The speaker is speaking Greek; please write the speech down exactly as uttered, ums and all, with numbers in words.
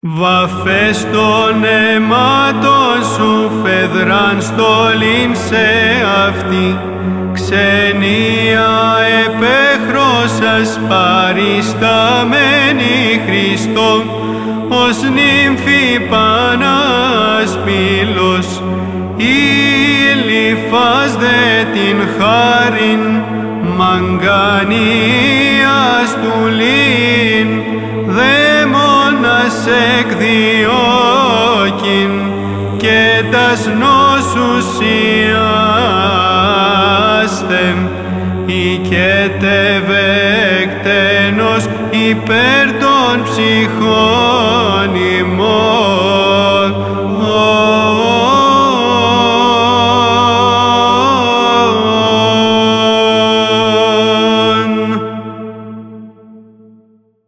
Βαφές των αιμάτων σου φεδράν στόλην σε αυτή, ξενία επέχρωσας παρισταμένη Χριστό, ως νύμφη Πανάσπυλος, ήλυφας δε την χάριν μαγκανίας του λύν, δαίμονας εκδιώκειν και τας νόσους ιάστεμ, οικετευε εκτενώς υπέρ των ψυχών.